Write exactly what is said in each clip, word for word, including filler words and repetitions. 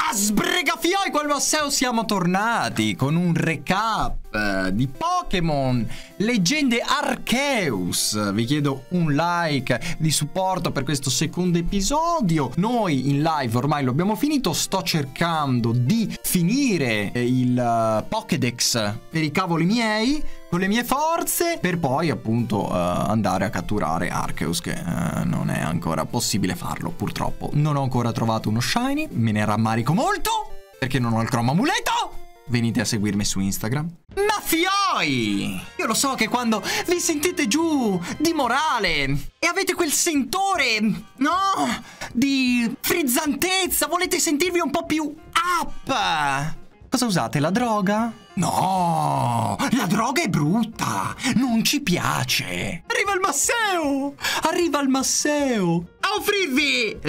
Ah, sbregafioi, quel Masseo, siamo tornati con un recap eh, di Pokémon Leggende Arceus. Vi chiedo un like di supporto per questo secondo episodio. Noi in live ormai lo abbiamo finito. Sto cercando di finire il uh, Pokédex per i cavoli miei con le mie forze, per poi appunto uh, andare a catturare Arceus, che uh, non è ancora possibile farlo purtroppo. Non ho ancora trovato uno shiny, me ne rammarico molto perché non ho il Chrome Amuleto. Venite a seguirmi su Instagram. Mafioi! Io lo so che quando vi sentite giù di morale e avete quel sentore, no? Di frizzantezza, volete sentirvi un po' più up. Cosa usate? La droga? No, la droga è brutta, non ci piace. Arriva il Masseo! Arriva il Masseo! A offrirvi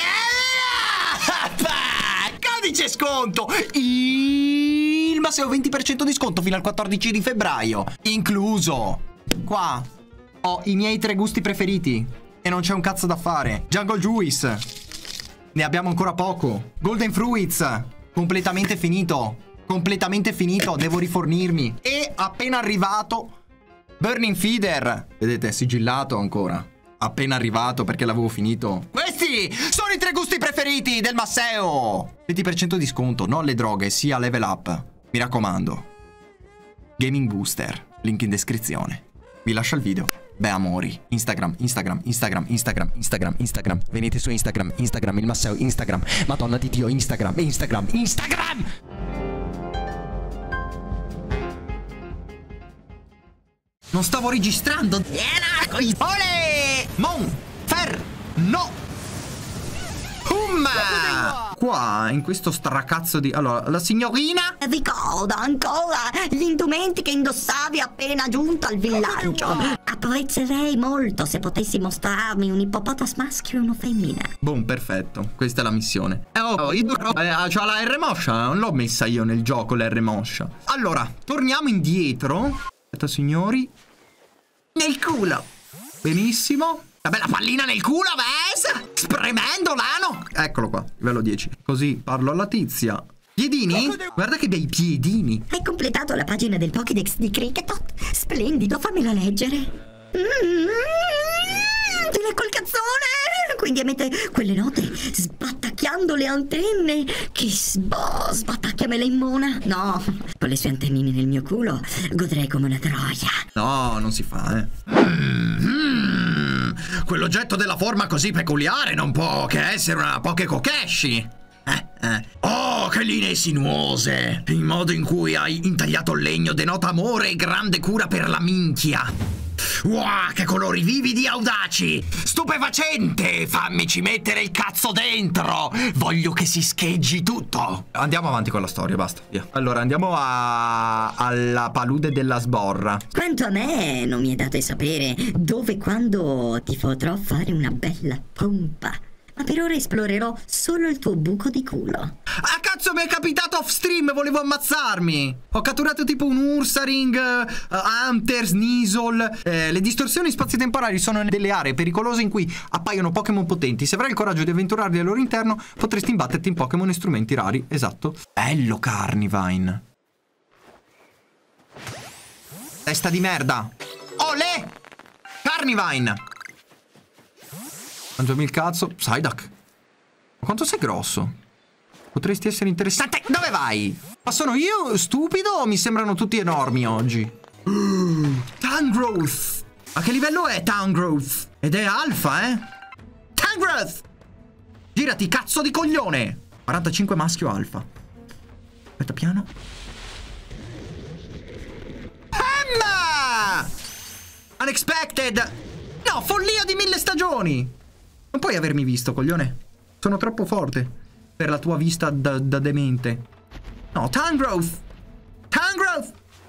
codice sconto! Il Masseo venti per cento di sconto fino al quattordici di febbraio. Incluso. Qua ho i miei tre gusti preferiti e non c'è un cazzo da fare. Jungle Juice. Ne abbiamo ancora poco. Golden Fruits. Completamente finito. Completamente finito. Devo rifornirmi. E appena arrivato Burning Feeder. Vedete, è sigillato ancora. Appena arrivato perché l'avevo finito. Questi sono i tre gusti preferiti del Masseo. venti per cento di sconto. Non le droghe, sia level up. Mi raccomando. Gaming Booster. Link in descrizione. Vi lascio il video. Beh amori, Instagram, Instagram, Instagram, Instagram, Instagram, Instagram. Venite su Instagram, Instagram, il Masseo, Instagram. Madonna di Dio, Instagram, Instagram, Instagram. Non stavo registrando. Ole! Mon! Fer! No! Umma! Qua, in questo stracazzo di... Allora, la signorina... Ricordo ancora gli indumenti che indossavi appena giunto al villaggio. Apprezzerei molto se potessi mostrarmi un ippopotas maschio e una femmina. Boom, perfetto. Questa è la missione. Eh, oh, io... Eh, c'ho la R moscia. Non l'ho messa io nel gioco, la R moscia. Allora, torniamo indietro. Aspetta, signori. Nel culo. Benissimo. La bella pallina nel culo, ves? Spremendo l'ano. Eccolo qua, livello dieci. Così parlo alla tizia. Piedini? Guarda che bei piedini. Hai completato la pagina del Pokédex di Kricketot? Splendido, fammela leggere. Mm-hmm. Ti leggo il cazzone. Quindi emette quelle note sbattacchiando le antenne. Che sbo, sbattacchiamele in mona. No, con le sue antennine nel mio culo godrei come una troia. No, non si fa, eh. Mm-hmm. Quell'oggetto della forma così peculiare non può che essere una Pokékokeshi. Eh, eh. Oh, che linee sinuose! Il modo in cui hai intagliato il legno denota amore e grande cura per la minchia. Wow, che colori vividi e audaci! Stupefacente! Fammici mettere il cazzo dentro! Voglio che si scheggi tutto! Andiamo avanti con la storia, basta, via. Allora, andiamo a... alla palude della sborra. Quanto a me, non mi è dato sapere dove e quando ti potrò fare una bella pompa. Ma per ora esplorerò solo il tuo buco di culo. Ah, cazzo, mi è capitato off stream, volevo ammazzarmi. Ho catturato tipo un Ursaring, uh, Hunter, Sneasel. eh, Le distorsioni spazio-temporali sono delle aree pericolose in cui appaiono Pokémon potenti. Se avrai il coraggio di avventurarli al loro interno, potresti imbatterti in Pokémon e strumenti rari. Esatto. Bello Carnivine. Testa di merda. Olè! Carnivine. Mangiami il cazzo. Psyduck. Ma quanto sei grosso? Potresti essere interessante. Dove vai? Ma sono io stupido o mi sembrano tutti enormi oggi? Uh, Tangrowth. A che livello è Tangrowth? Ed è alfa, eh? Tangrowth! Girati, cazzo di coglione! quarantacinque maschio alfa. Aspetta, piano. Emma! Unexpected! No, follia di mille stagioni! Non puoi avermi visto, coglione. Sono troppo forte per la tua vista da, da demente. No, Tangrowth! Tangrowth!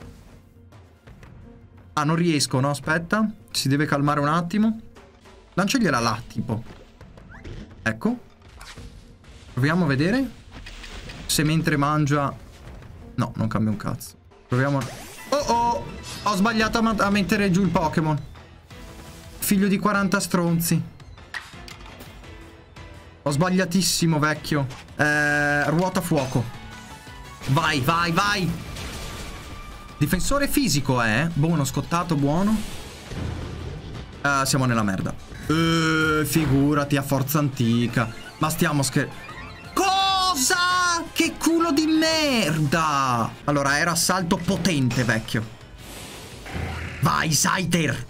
Ah, non riesco, no? Aspetta. Si deve calmare un attimo. Lanciagliela là, tipo. Ecco. Proviamo a vedere se mentre mangia... No, non cambia un cazzo. Proviamo a... Oh oh! Ho sbagliato a, a mettere giù il Pokémon. Figlio di quaranta stronzi. Ho sbagliatissimo, vecchio. Eh, ruota fuoco. Vai, vai, vai. Difensore fisico, eh? Buono, scottato, buono. Uh, siamo nella merda. Uh, figurati, a forza antica. Ma stiamo scherzando. Cosa? Che culo di merda. Allora, era assalto potente, vecchio. Vai, Scyther.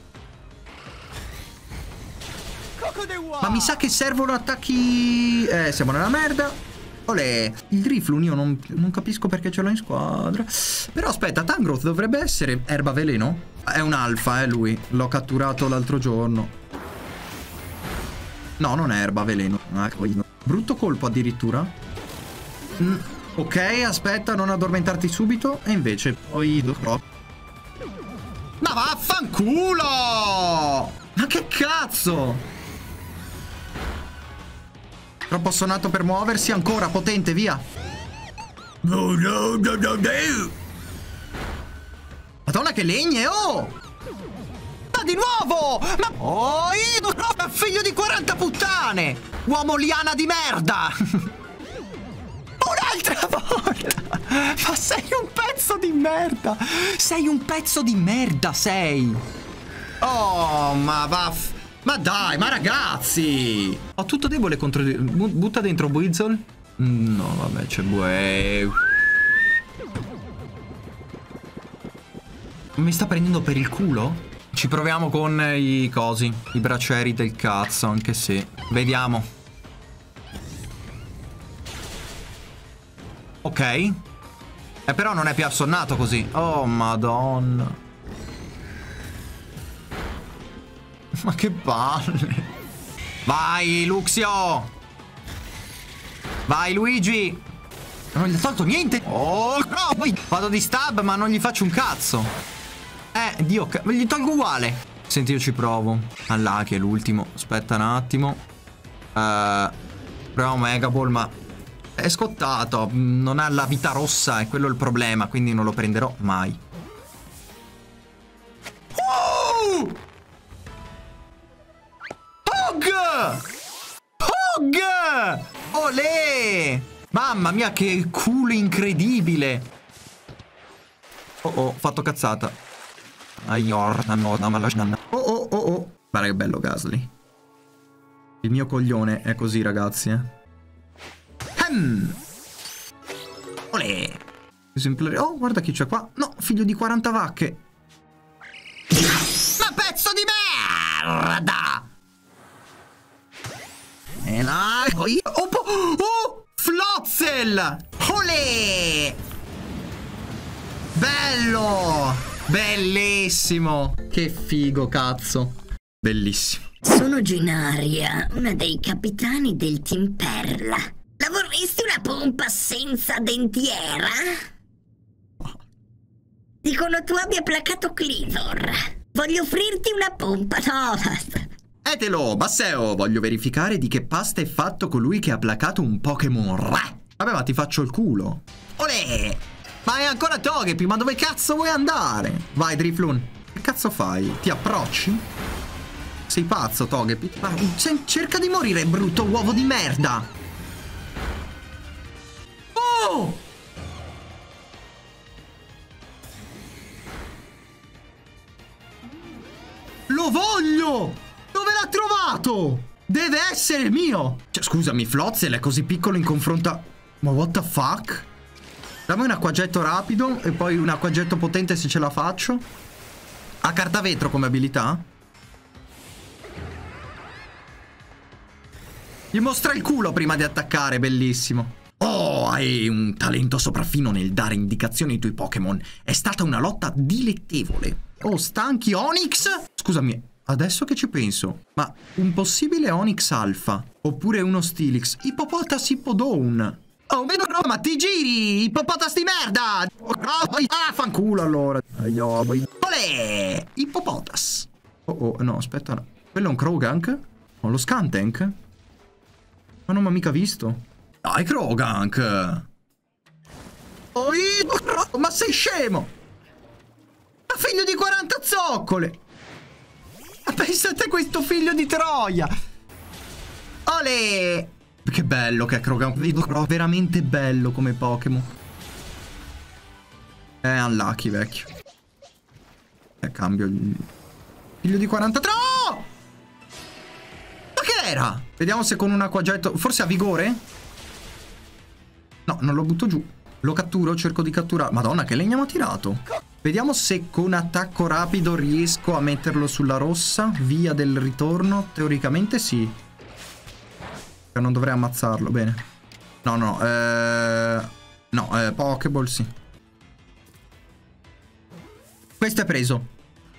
Ma mi sa che servono attacchi... Eh, siamo nella merda. Olè. Il Drifloon io non, non capisco perché ce l'ho in squadra. Però aspetta, Tangrowth dovrebbe essere erba veleno? È un alfa, eh, lui. L'ho catturato l'altro giorno. No, non è erba veleno. Brutto colpo addirittura. Mm, ok, aspetta, non addormentarti subito. E invece poi... Ma vaffanculo! Ma che cazzo? Troppo sonato per muoversi, ancora potente, via. No, no, no, no, no. Madonna che legne, oh! Ma di nuovo! Ma... Oh, io, no, figlio di quaranta puttane! Uomo liana di merda! Un'altra volta! Ma sei un pezzo di merda! Sei un pezzo di merda, sei! Oh, ma vaff... Ma dai, ma ragazzi! Ho tutto debole contro... Butta dentro Buizel? No, vabbè, c'è Bue... Mi sta prendendo per il culo? Ci proviamo con i cosi, i braccieri del cazzo, anche se... Vediamo. Ok. Eh, però non è più assonnato così. Oh, madonna. Ma che palle. Vai, Luxio. Vai, Luigi. Non gli ho tolto niente. Oh, no. Vado di stab, ma non gli faccio un cazzo. Eh, Dio, gli tolgo uguale. Senti, io ci provo. Allà, che è l'ultimo. Aspetta un attimo. Uh, proviamo Mega Ball, ma è scottato. Non ha la vita rossa, è quello il problema. Quindi non lo prenderò mai. Uh! Hog! Olè! Mamma mia, che culo incredibile! Oh oh, fatto cazzata. Oh oh oh oh. Guarda che bello Gasly. Il mio coglione è così, ragazzi, eh. Hem! Olè! Oh, guarda chi c'è qua. No, figlio di quaranta vacche. Ma pezzo di merda! E là, oh, oh, Floatzel! Olè! Bello! Bellissimo! Che figo, cazzo! Bellissimo. Sono Genaria, una dei capitani del Team Perla. La vorresti una pompa senza dentiera? Dicono tu abbia placato Clivor. Voglio offrirti una pompa. No, basta. Etelo, Basseo, voglio verificare di che pasta è fatto colui che ha placato un Pokémon Ra. Vabbè, ma ti faccio il culo. Olè! Ma è ancora Togepi, ma dove cazzo vuoi andare? Vai, Drifloon. Che cazzo fai? Ti approcci? Sei pazzo, Togepi? Ma cerca di morire, brutto uovo di merda! Oh! Lo voglio! Dove l'ha trovato? Deve essere il mio! Cioè, scusami, Floatzel è così piccolo in confronto a... Ma what the fuck? Dammi un acquagetto rapido e poi un acquagetto potente se ce la faccio. Ha carta vetro come abilità? Gli mostra il culo prima di attaccare, bellissimo. Oh, hai un talento sopraffino nel dare indicazioni ai tuoi Pokémon. È stata una lotta dilettevole. Oh, stanchi Onix? Scusami. Adesso che ci penso, ma un possibile Onix Alpha oppure uno Steelix, Hippopotas Hippodon. Oh, vedo no, ma ti giri, Hippopotas di merda! Ah, fanculo allora. Olè! Hippopotas. Oh, oh, no, aspetta. No. Quello è un Croagunk? Oh, lo Skuntank? Ma non mi ha mica visto. Dai, Croagunk! Oh, io... Ma sei scemo! Ma figlio di quaranta zoccole! Ma pensate a questo figlio di Troia! Olè! Che bello che è Croagunk. Vedo veramente bello come Pokémon. È unlucky, vecchio. E cambio il figlio di quarantatré. Oh! Ma che era? Vediamo se con un acquagetto. Forse ha vigore? No, non lo butto giù. Lo catturo, cerco di catturare. Madonna, che legna mi ha tirato. Vediamo se con attacco rapido riesco a metterlo sulla rossa. Via del ritorno. Teoricamente sì. Non dovrei ammazzarlo, bene. No, no, eh... no, eh, Pokéball sì. Questo è preso.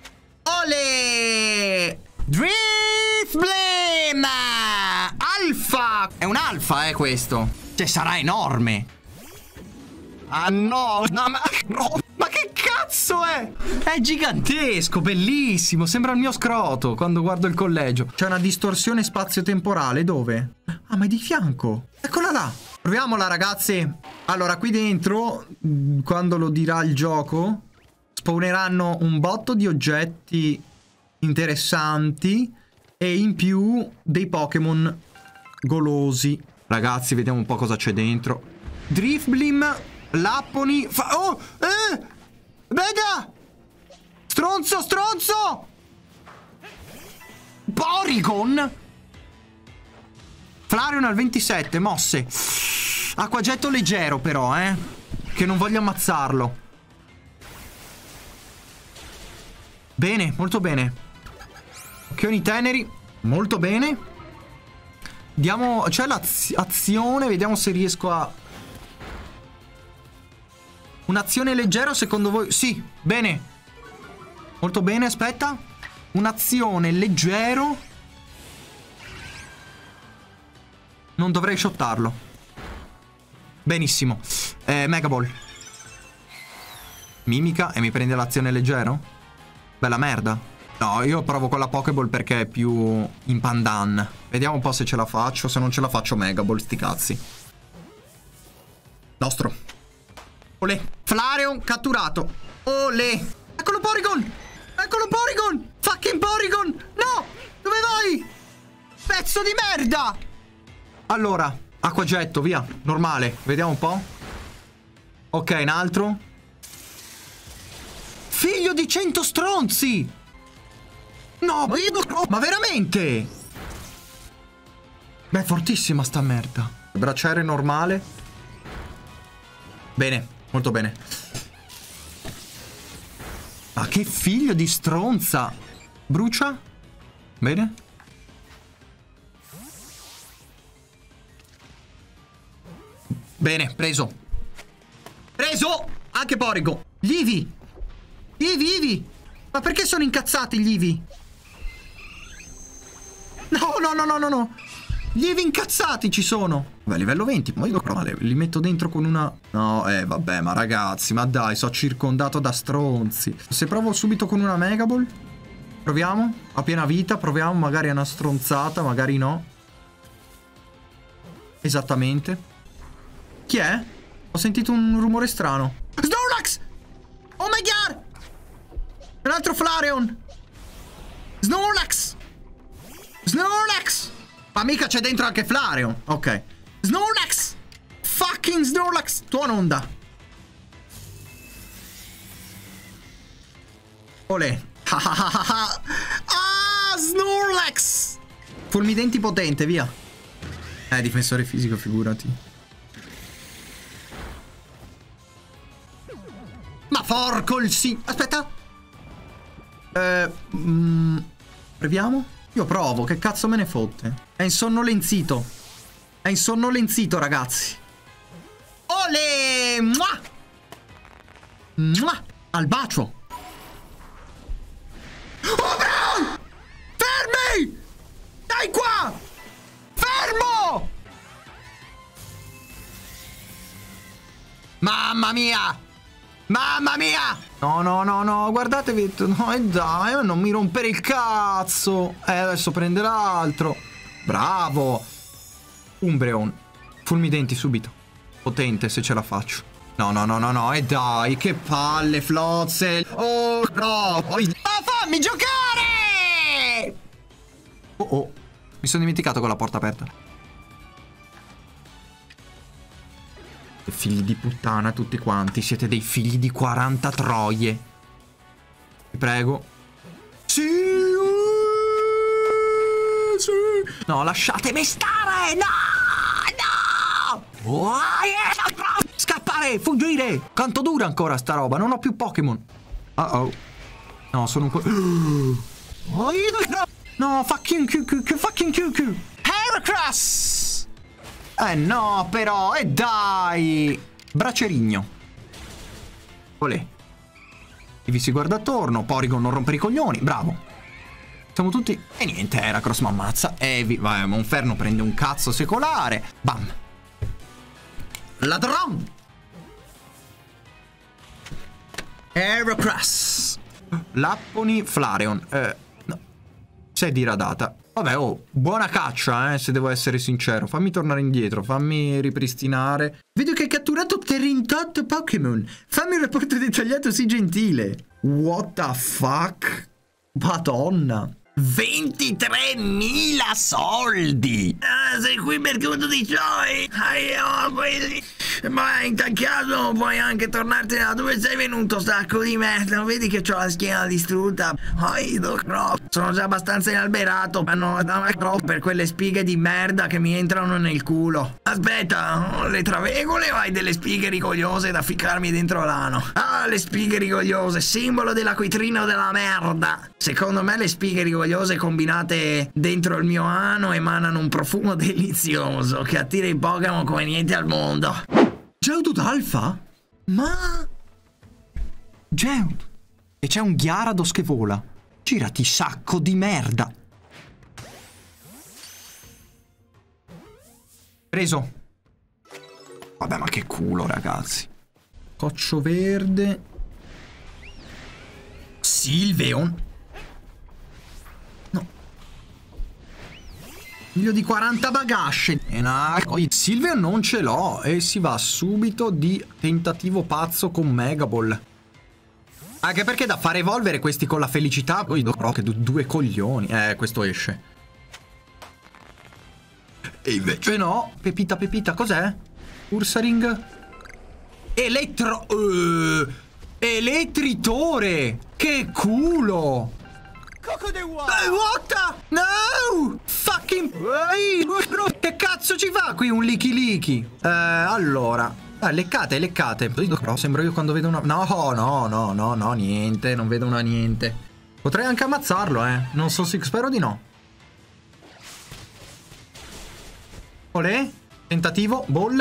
Ole! Drifblim! Alfa! È un alfa, eh, questo. Cioè, sarà enorme. Ah, no! No, ma... no, ma che cazzo è? È gigantesco, bellissimo. Sembra il mio scroto quando guardo il collegio. C'è una distorsione spazio-temporale, dove? Ah, ma è di fianco. Eccola là. Proviamola, ragazzi. Allora, qui dentro, quando lo dirà il gioco, spawneranno un botto di oggetti interessanti e in più dei Pokémon golosi. Ragazzi, vediamo un po' cosa c'è dentro. Drifblim, Lapponi, fa... Oh! Eh! Veda! Stronzo, stronzo! Porygon! Flareon al ventisette, mosse. Acquagetto leggero però, eh. Che non voglio ammazzarlo. Bene, molto bene. Occhioni teneri, molto bene. Diamo... c'è l'azione, vediamo se riesco a... Un'azione leggera secondo voi? Sì, bene. Molto bene, aspetta. Un'azione leggero. Non dovrei shottarlo. Benissimo. eh, Mega Ball. Mimica e mi prende l'azione leggero? Bella merda. No, io provo con la Pokéball perché è più in pandan. Vediamo un po' se ce la faccio. Se non ce la faccio, Mega Ball, sti cazzi. Nostro. Olè. Flareon catturato. Olè. Eccolo Porygon. Eccolo Porygon. Fucking Porygon. No. Dove vai? Pezzo di merda. Allora, acquagetto, via. Normale. Vediamo un po'. Ok, un altro. Figlio di cento stronzi. No, ma io... Ma veramente? Beh, è fortissima sta merda. Bracciere normale. Bene, molto bene. Ma che figlio di stronza. Brucia. Bene. Bene, preso. Preso. Anche Porygon. Gli Eevee. Eevee, Eevee. Ma perché sono incazzati gli Eevee? No, no, no, no, no, no. Gli Eevee incazzati ci sono. Vabbè, livello venti. Ma io male, li metto dentro con una... No, eh, vabbè, ma ragazzi, ma dai, sono circondato da stronzi. Se provo subito con una Mega Ball. Proviamo. A piena vita, proviamo magari a una stronzata, magari no. Esattamente. Chi è? Ho sentito un rumore strano. Snorlax! Oh my god! Un altro Flareon! Snorlax! Snorlax! Ma mica c'è dentro anche Flareon. Ok. Snorlax! Fucking Snorlax! Tuona onda. Olè. Ah, Snorlax! Fulmidenti potente, via. Eh, difensore fisico, figurati. Ma porco il sì. Aspetta. Eh, mm, proviamo? Io provo, che cazzo me ne fotte? È insonnolenzito. È insonnolenzito, ragazzi. Ole! Mua! Mua! Al bacio. Oh, Brown! Fermi! Dai qua! Fermo! Mamma mia! Mamma mia! No, no, no, no, guardatevi. No, e dai, non mi rompere il cazzo. Eh, adesso prende l'altro. Bravo. Umbreon. Fulmidenti subito. Potente se ce la faccio. No, no, no, no, no, e dai, che palle, Floatzel. Oh, no. Ma fammi giocare! Oh, oh. Mi sono dimenticato con la porta aperta. figli di puttana tutti quanti. Siete dei figli di quaranta troie. Vi prego. Sì, sì. No, lasciatemi stare. No, no. Oh, yeah. Scappare, fuggire. Quanto dura ancora sta roba? Non ho più Pokémon. Uh oh. No, sono un po'... No, fucking Q Q, fucking Q Q. Heracross. Eh no, però, e eh dai. Bracerigno. Olè. Vi si guarda attorno, Porygon non rompere i coglioni, bravo. Siamo tutti... E niente, Heracross mi ammazza. Evi, vai, Monferno prende un cazzo secolare. Bam. Ladron. Heracross. Lapponi, Flareon. Eh, no. Sei diradata. Vabbè, oh, buona caccia, eh, se devo essere sincero. Fammi tornare indietro, fammi ripristinare. Vedo che hai catturato trentotto Pokémon. Fammi un rapporto dettagliato, sii gentile. What the fuck? Madonna. ventitremila soldi. Ah, sei qui per conto di Joy. Ah, quelli... Ma in tal caso puoi anche tornartene da dove sei venuto, sacco di merda. Vedi che ho la schiena distrutta. Oh, sono già abbastanza inalberato. Ma no, no, per quelle spighe di merda che mi entrano nel culo. Aspetta, ho le travegole o hai delle spighe rigogliose da ficcarmi dentro l'ano? Ah, le spighe rigogliose, simbolo dell'acquitrino della merda. Secondo me le spighe rigogliose combinate dentro il mio ano emanano un profumo delizioso che attira i Pokémon come niente al mondo. Geodude Alpha? Ma... Geodude. E c'è un Gyarados che vola. Girati, sacco di merda. Preso. Vabbè, ma che culo, ragazzi. Coccio verde. Sylveon. No. Figlio di quaranta bagasce. E no, Sylveon non ce l'ho. E si va subito di tentativo pazzo con Mega Ball. Anche perché da fare evolvere questi con la felicità. Poi dovrò che due coglioni. Eh, questo esce. E invece no. Pepita, Pepita, cos'è? Ursaring. Elettro... Uh, elettritore. Che culo. Eh, what? No. Fucking... Che cazzo ci fa qui un licky licky? Eh, allora... Ah, leccate, leccate. Però sembro io quando vedo una... No, no, no, no, no, niente. Non vedo una niente. Potrei anche ammazzarlo, eh. Non so se... Spero di no. Olè. Tentativo. Ball.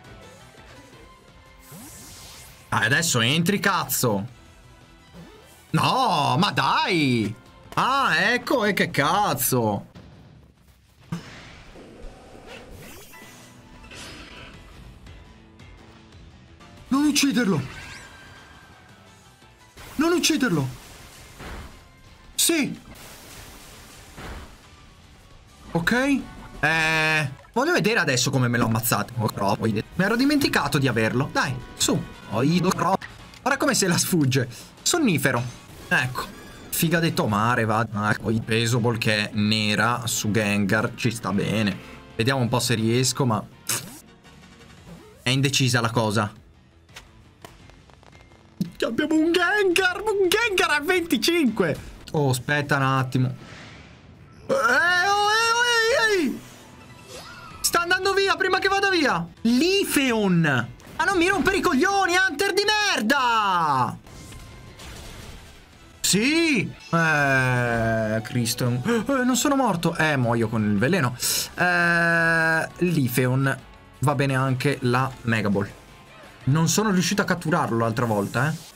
Ah, adesso entri, cazzo. No, ma dai. Ah, ecco, e che cazzo. Non ucciderlo. Non ucciderlo. Sì. Ok. Eh... Voglio vedere adesso come me l'ho ammazzato. Mi ero dimenticato di averlo. Dai, su. Ora come se la sfugge. Sonnifero. Ecco. Figa de tomare, va. Ecco, il Pesoball che è nera su Gengar. Ci sta bene. Vediamo un po' se riesco, ma... È indecisa la cosa. Abbiamo un Gengar. Un Gengar a venticinque. Oh, aspetta un attimo. Eh, oh, eh, oh, ehi. Sta andando via prima che vada via. Lifeon. Ma non mi rompere i coglioni, Hunter di merda. Sì. Eh, Cristo. Eh, non sono morto. Eh, muoio con il veleno. Eh, Lifeon. Va bene anche la Mega Ball. Non sono riuscito a catturarlo l'altra volta, eh.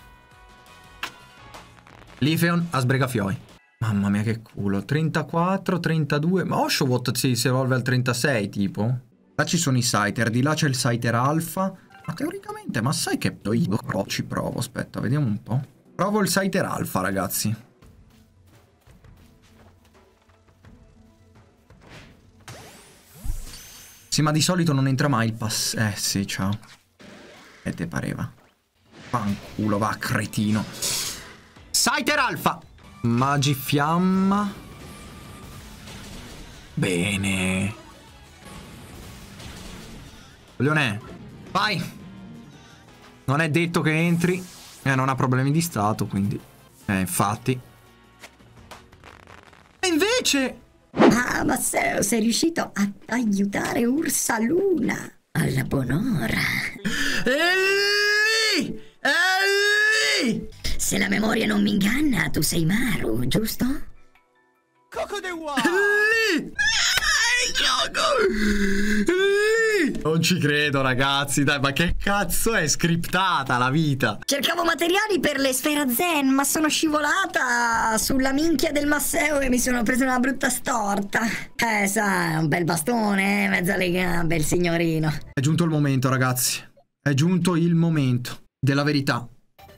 Lifeon a sbregafioi. Mamma mia che culo. Trentaquattro, trentadue. Ma Oshawott si, si evolve al trentasei tipo. Là ci sono i Scyther. Di là c'è il Scyther Alpha. Ma teoricamente, ma sai che io ci provo. Aspetta, vediamo un po'. Provo il Scyther Alpha, ragazzi. Sì, ma di solito non entra mai il pass. Eh sì, ciao. E te pareva. Fanculo, va, cretino. Scyther Alpha. Magifiamma. Bene. Coglione. Vai. Non è detto che entri. Eh, non ha problemi di stato, quindi... Eh, infatti. E invece... Ah, Masseo, sei riuscito a aiutare Ursaluna. Alla buon'ora. E lì! E lì! Se la memoria non mi inganna, tu sei Maru, giusto? Coco de Wa! Lì! Lì! Non ci credo, ragazzi, dai, ma che cazzo è scriptata la vita? Cercavo materiali per le sfere zen, ma sono scivolata sulla minchia del Masseo e mi sono presa una brutta storta. Eh, sa, un bel bastone, eh, mezzo alle gambe, il signorino. È giunto il momento, ragazzi. È giunto il momento della verità.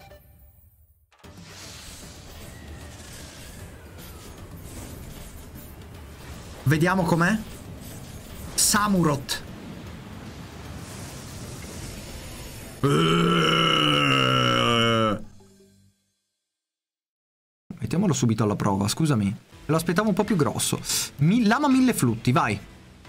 Vediamo com'è. Samurott. Mettiamolo subito alla prova, scusami. Lo aspettavo un po' più grosso. Mi, lama mille flutti, vai.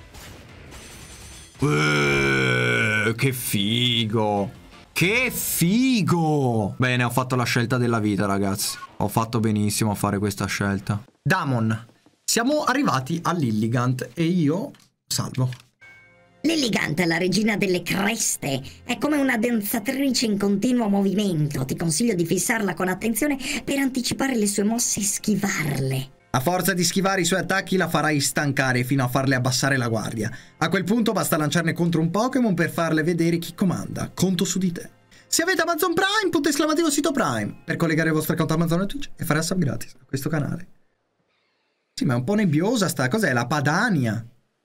Uh, che figo. Che figo. Bene, ho fatto la scelta della vita, ragazzi. Ho fatto benissimo a fare questa scelta. Damon. Siamo arrivati a Lilligant e io salvo. Lilligant, la regina delle creste, è come una danzatrice in continuo movimento. Ti consiglio di fissarla con attenzione per anticipare le sue mosse e schivarle. A forza di schivare i suoi attacchi la farai stancare fino a farle abbassare la guardia. A quel punto basta lanciarne contro un Pokémon per farle vedere chi comanda. Conto su di te. Se avete Amazon Prime, punto esclamativo sito Prime per collegare il vostro account Amazon e Twitch e fare sub gratis a questo canale. Sì, ma è un po' nebbiosa sta... Cos'è? La Padania?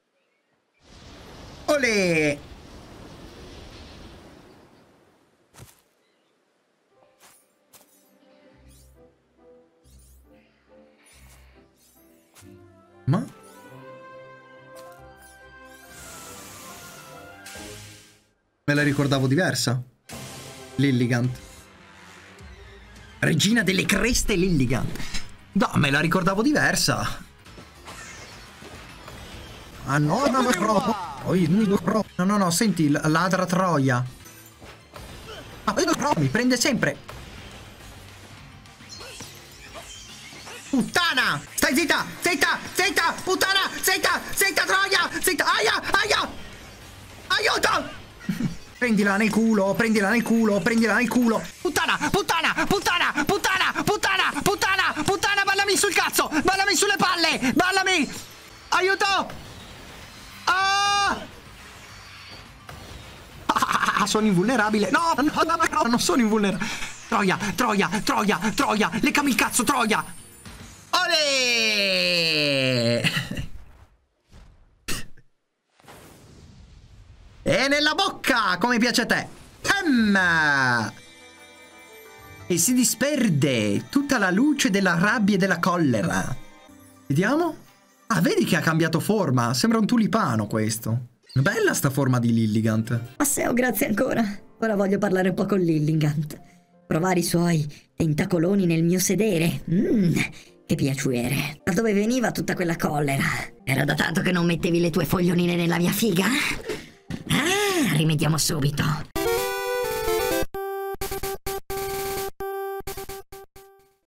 Olè! Ma? Me la ricordavo diversa. Lilligant. Regina delle creste Lilligant. No, me la ricordavo diversa. Ah no, no, no, no, no, no, senti, ladra Troia. Ah, mi prende sempre. Puttana! Stai zitta! Zitta! Zitta! Puttana! Zitta! Zitta Troia! Zitta! Aia! Aia! Aiuto! Prendila nel culo, prendila nel culo, prendila nel culo. Puttana! Puttana! Puttana! Puttana! Puttana! Puttana! Puttana! Ballami sul cazzo! Ballami sulle palle! Ballami! Aiuto! Ah! Ah, sono invulnerabile. No, no, no, no, non sono invulnerabile. Troia, Troia, Troia, Troia. Leccami il cazzo, Troia. Olè! E nella bocca, come piace a te. Ehm! E si disperde tutta la luce della rabbia e della collera. Vediamo. Ah, vedi che ha cambiato forma? Sembra un tulipano questo. Bella sta forma di Lilligant. Masseo, grazie ancora. Ora voglio parlare un po' con Lilligant. Provare i suoi tentacoloni nel mio sedere. Mmm, che piacere. Da dove veniva tutta quella collera? Era da tanto che non mettevi le tue foglionine nella mia figa? Ah, rimediamo subito.